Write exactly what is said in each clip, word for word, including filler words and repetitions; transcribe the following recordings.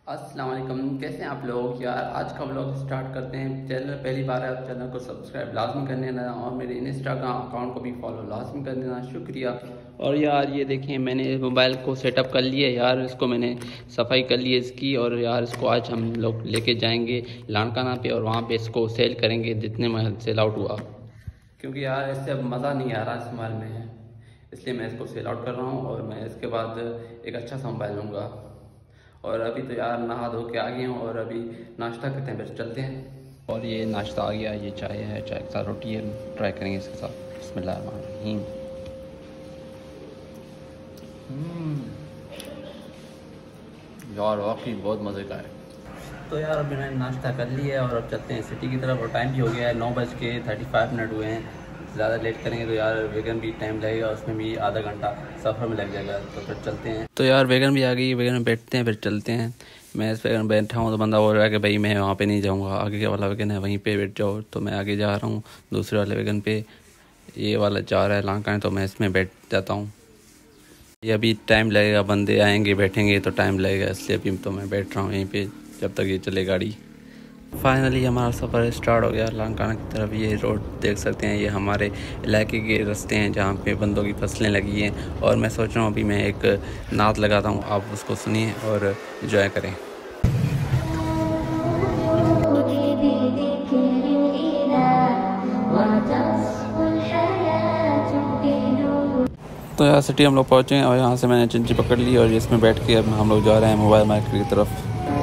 अस्सलाम वालेकुम, कैसे हैं आप लोग। यार आज का व्लॉग स्टार्ट करते हैं। चैनल पहली बार है आप चैनल को सब्सक्राइब लाजमी कर देना और मेरे इंस्टाग्राम अकाउंट को भी फॉलो लाजमी कर देना, शुक्रिया। और यार ये देखें, मैंने मोबाइल को सेटअप कर लिया यार, इसको मैंने सफाई कर ली है इसकी। और यार इसको आज हम लोग लेके जाएंगे लानकाना पे और वहाँ पे इसको सेल करेंगे जितने में सेल आउट हुआ, क्योंकि यार इससे अब मज़ा नहीं आ रहा इस मोबाइल में, इसलिए मैं इसको सेल आउट कर रहा हूँ। और मैं इसके बाद एक अच्छा सा मोबाइल लूँगा। और अभी तो यार नहा धो के आ गए हूँ और अभी नाश्ता करते हैं, फिर चलते हैं। और ये नाश्ता आ गया, ये चाय है, चाय के साथ रोटी है, ट्राई करेंगे इसके साथ। बिस्मिल्लाहिर्रहमानिर्रहीम। यार वाकई बहुत मज़े का है। तो यार अभी मैंने नाश्ता कर लिया है और अब चलते हैं सिटी की तरफ। और टाइम भी हो गया है, नौ बज के थर्टी फाइव मिनट हुए हैं। ज़्यादा लेट करेंगे तो यार वेगन भी टाइम लगेगा, उसमें भी आधा घंटा सफ़र में लग जाएगा, तो फिर चलते हैं। तो यार वेगन भी आ गई, वेगन में बैठते हैं, फिर चलते हैं। मैं इस वेगन में बैठा हूँ तो बंदा बोल रहा है कि भाई मैं वहाँ पे नहीं जाऊँगा, आगे वाला वेगन है वहीं पे बैठ जाओ। तो मैं आगे जा रहा हूँ दूसरे वाले वेगन पे, ये वाला जा रहा है लांकाना, तो मैं इसमें बैठ जाता हूँ। ये अभी टाइम लगेगा, बंदे आएंगे बैठेंगे तो टाइम लगेगा, इसलिए अभी तो मैं बैठ रहा हूँ यहीं पे जब तक ये चले गाड़ी। फाइनली हमारा सफ़र स्टार्ट हो गया लांकाना की तरफ। ये रोड देख सकते हैं, ये हमारे इलाके के रास्ते हैं जहाँ पे बंदों की फसलें लगी हैं। और मैं सोच रहा हूँ अभी मैं एक नात लगाता हूँ, आप उसको सुनिए और एंजॉय करें। तो यार सिटी हम लोग पहुँचे हैं और यहाँ से मैंने चिंची पकड़ ली और इसमें बैठ के अब हम लोग जा रहे हैं मोबाइल मार्केट की तरफ।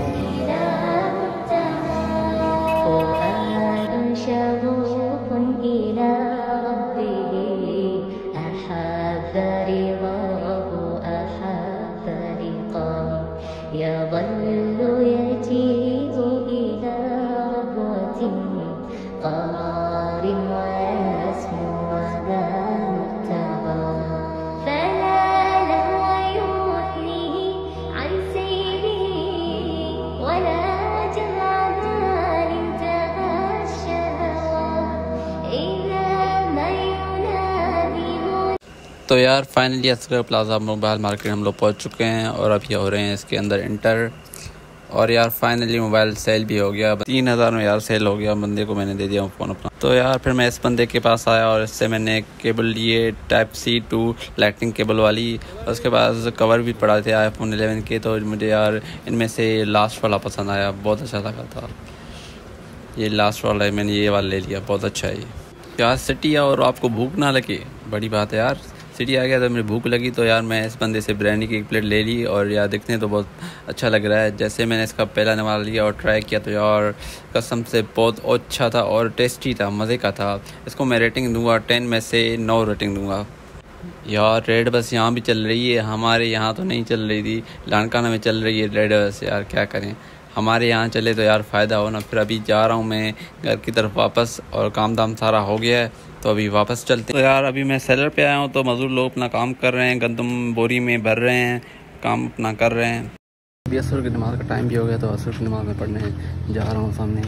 तो यार finally Asghar plaza mobile market हम लोग पहुंच चुके हैं और अभी हो रहे हैं इसके अंदर इंटर। और यार फाइनली मोबाइल सेल भी हो गया, तीन हज़ार में यार सेल हो गया। बंदे को मैंने दे दिया फ़ोन अपना। तो यार फिर मैं इस बंदे के पास आया और इससे मैंने केबल लिए type C to lightning cable वाली। उसके बाद कवर भी पड़ा थे आईफोन इलेवन के। तो मुझे यार इनमें से लास्ट वाला पसंद आया, बहुत अच्छा लगा था ये लास्ट वाला है, मैंने ये वाला ले लिया, बहुत अच्छा है ये। यार सिटी और आपको भूख ना लगे, बड़ी बात है यार। सिटी आ गया तो मुझे भूख लगी, तो यार मैं इस बंदे से बिरयानी की एक प्लेट ले ली। और यार दिखने तो बहुत अच्छा लग रहा है। जैसे मैंने इसका पहला नवाला लिया और ट्राई किया तो यार कसम से बहुत अच्छा था और टेस्टी था, मज़े का था। इसको मैं रेटिंग दूंगा टेन में से नौ रेटिंग दूंगा। यार रेड बस यहाँ भी चल रही है, हमारे यहाँ तो नहीं चल रही थी, लानकाना में चल रही है रेड बस। यार क्या करें, हमारे यहाँ चले तो यार फ़ायदा हो ना। फिर अभी जा रहा हूँ मैं घर की तरफ वापस और काम धाम सारा हो गया है, तो अभी वापस चलते हैं। तो यार अभी मैं सेलर पे आया हूँ, तो मज़दूर लोग अपना काम कर रहे हैं, गंदम बोरी में भर रहे हैं, काम अपना कर रहे हैं। अभी असर की नमाज़ का टाइम भी हो गया, तो असर की नमाज़ में पढ़ने जा रहा हूँ सामने।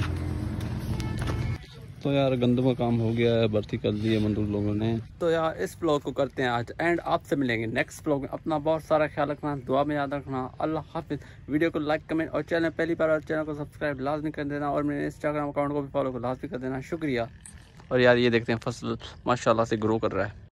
तो यार गंदम का काम हो गया है, भर्ती कर दी है मजदूर लोगों ने। तो यार इस ब्लॉग को करते हैं आज एंड, आपसे मिलेंगे नेक्स्ट ब्लॉग में। अपना बहुत सारा ख्याल रखना, दुआ में याद रखना। अल्लाह हाफिज़। वीडियो को लाइक कमेंट और चैनल पहली बार और चैनल को सब्सक्राइब लाजमी कर देना और मेरे इंस्टाग्राम अकाउंट को भी फॉलो लाजमी कर देना, शुक्रिया। और यार ये देखते हैं फसल माशाल्लाह से ग्रो कर रहा है।